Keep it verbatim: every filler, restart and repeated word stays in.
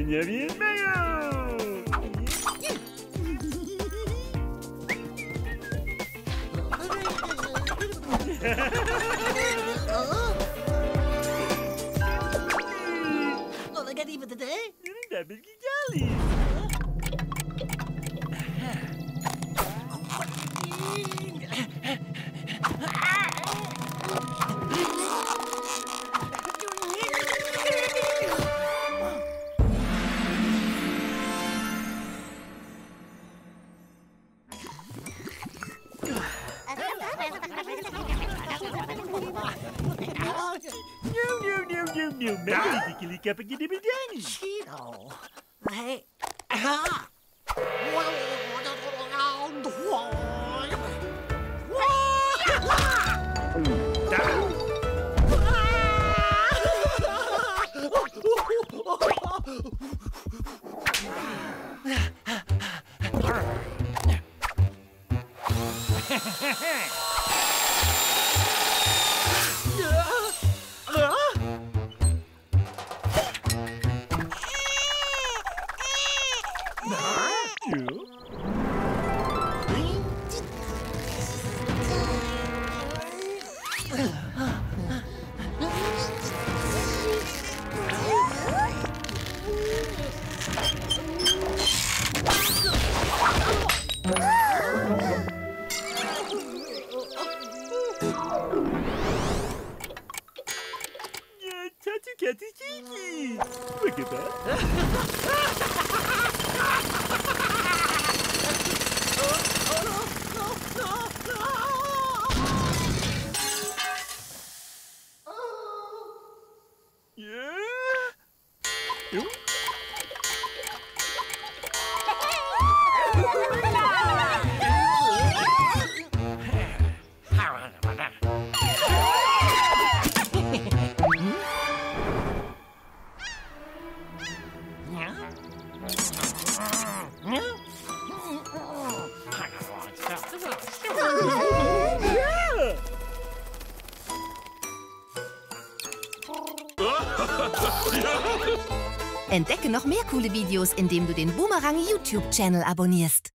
Ja, wie ein Mayo. Non negativo di te? Double Gigali. New melody kili kapag ginibigani. Chino. Hey. Ha. Tatu Kati Kiki. Look at that. Entdecke noch mehr coole Videos, indem du den Boomerang YouTube-Channel abonnierst.